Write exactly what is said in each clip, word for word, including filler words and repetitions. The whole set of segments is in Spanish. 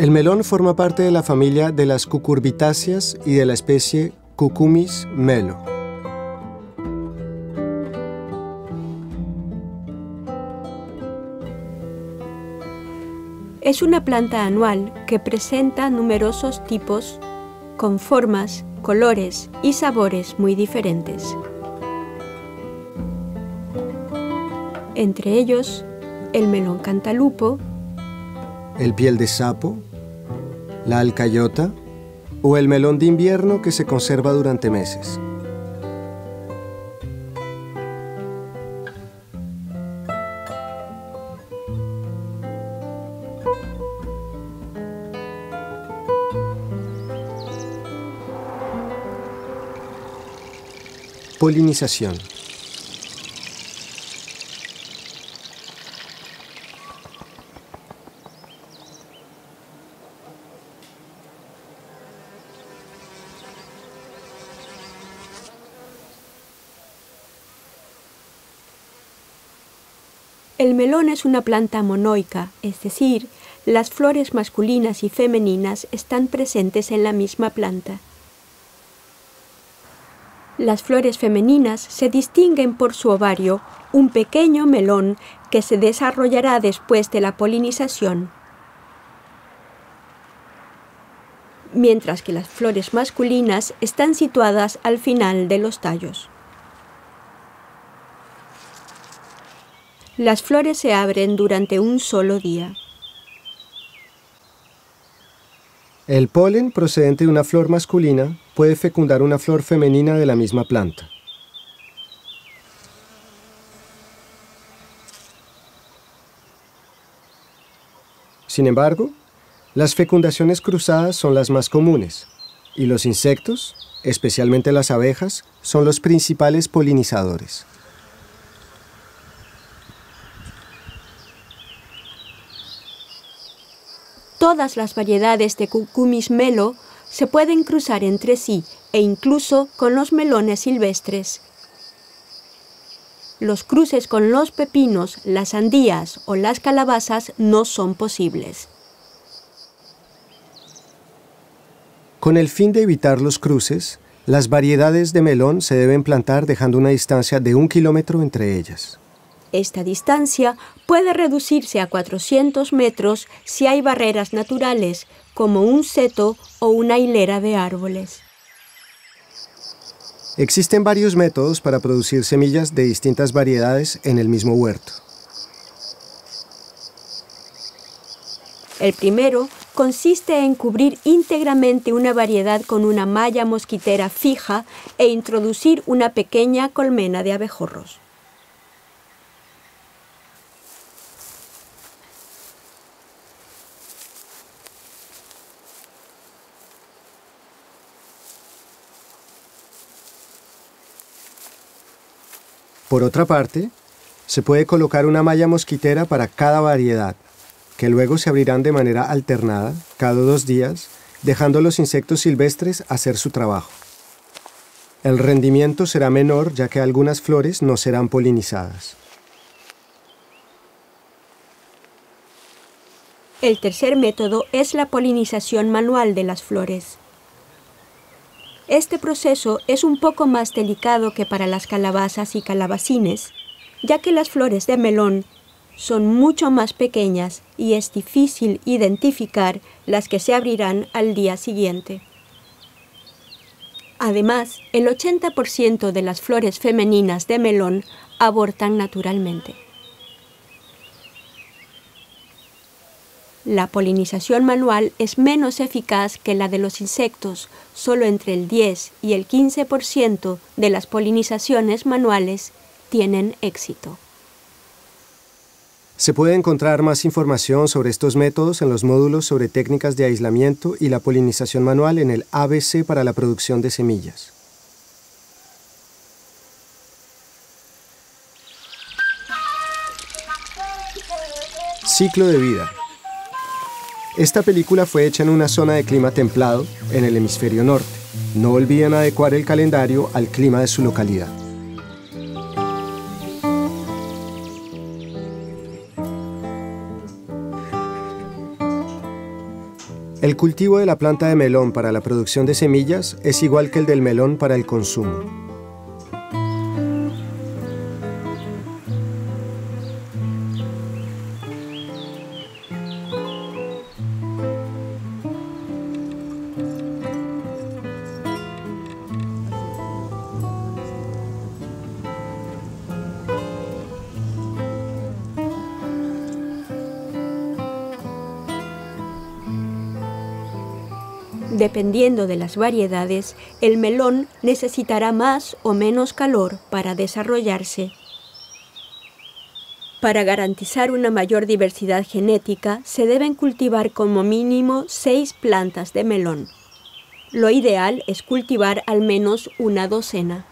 El melón forma parte de la familia de las cucurbitáceas y de la especie Cucumis melo. Es una planta anual que presenta numerosos tipos con formas, colores y sabores muy diferentes. Entre ellos, el melón cantalupo, el piel de sapo, la alcayota o el melón de invierno que se conserva durante meses. Polinización. El melón es una planta monoica, es decir, las flores masculinas y femeninas están presentes en la misma planta. Las flores femeninas se distinguen por su ovario, un pequeño melón que se desarrollará después de la polinización, mientras que las flores masculinas están situadas al final de los tallos. Las flores se abren durante un solo día. El polen procedente de una flor masculina puede fecundar una flor femenina de la misma planta. Sin embargo, las fecundaciones cruzadas son las más comunes, y los insectos, especialmente las abejas, son los principales polinizadores. Todas las variedades de Cucumis melo se pueden cruzar entre sí e incluso con los melones silvestres. Los cruces con los pepinos, las sandías o las calabazas no son posibles. Con el fin de evitar los cruces, las variedades de melón se deben plantar dejando una distancia de un kilómetro entre ellas. Esta distancia puede reducirse a cuatrocientos metros si hay barreras naturales, como un seto o una hilera de árboles. Existen varios métodos para producir semillas de distintas variedades en el mismo huerto. El primero consiste en cubrir íntegramente una variedad con una malla mosquitera fija e introducir una pequeña colmena de abejorros. Por otra parte, se puede colocar una malla mosquitera para cada variedad, que luego se abrirán de manera alternada, cada dos días, dejando a los insectos silvestres hacer su trabajo. El rendimiento será menor ya que algunas flores no serán polinizadas. El tercer método es la polinización manual de las flores. Este proceso es un poco más delicado que para las calabazas y calabacines, ya que las flores de melón son mucho más pequeñas y es difícil identificar las que se abrirán al día siguiente. Además, el ochenta por ciento de las flores femeninas de melón abortan naturalmente. La polinización manual es menos eficaz que la de los insectos. Solo entre el diez y el quince por ciento de las polinizaciones manuales tienen éxito. Se puede encontrar más información sobre estos métodos en los módulos sobre técnicas de aislamiento y la polinización manual en el A B C para la producción de semillas. Ciclo de vida. Esta película fue hecha en una zona de clima templado en el hemisferio norte. No olviden adecuar el calendario al clima de su localidad. El cultivo de la planta de melón para la producción de semillas es igual que el del melón para el consumo. Dependiendo de las variedades, el melón necesitará más o menos calor para desarrollarse. Para garantizar una mayor diversidad genética, se deben cultivar como mínimo seis plantas de melón. Lo ideal es cultivar al menos una docena.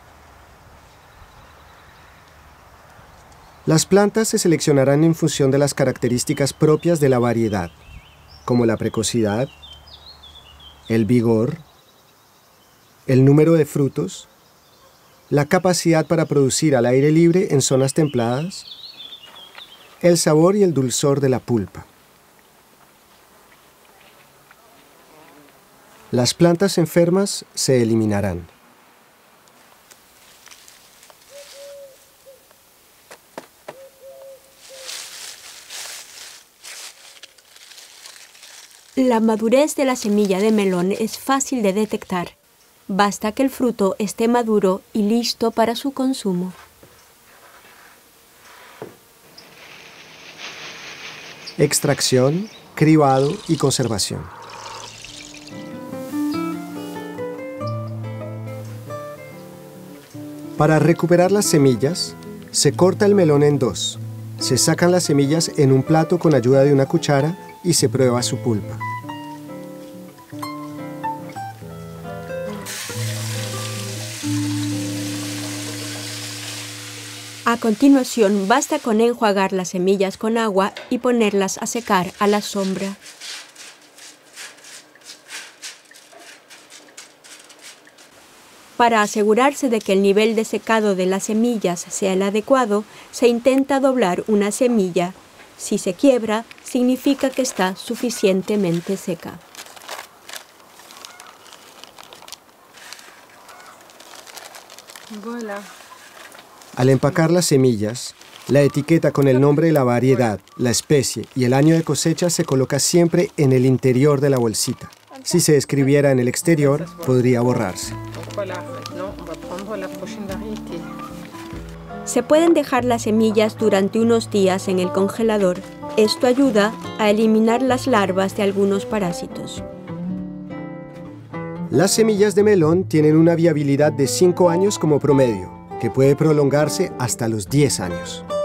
Las plantas se seleccionarán en función de las características propias de la variedad, como la precocidad, el vigor, el número de frutos, la capacidad para producir al aire libre en zonas templadas, el sabor y el dulzor de la pulpa. Las plantas enfermas se eliminarán. La madurez de la semilla de melón es fácil de detectar. Basta que el fruto esté maduro y listo para su consumo. Extracción, cribado y conservación. Para recuperar las semillas, se corta el melón en dos. Se sacan las semillas en un plato con ayuda de una cuchara y se prueba su pulpa. A continuación, basta con enjuagar las semillas con agua y ponerlas a secar a la sombra. Para asegurarse de que el nivel de secado de las semillas sea el adecuado, se intenta doblar una semilla. Si se quiebra, significa que está suficientemente seca. Voilà. Al empacar las semillas, la etiqueta con el nombre de la variedad, la especie y el año de cosecha se coloca siempre en el interior de la bolsita. Si se escribiera en el exterior, podría borrarse. Se pueden dejar las semillas durante unos días en el congelador. Esto ayuda a eliminar las larvas de algunos parásitos. Las semillas de melón tienen una viabilidad de cinco años como promedio, que puede prolongarse hasta los diez años.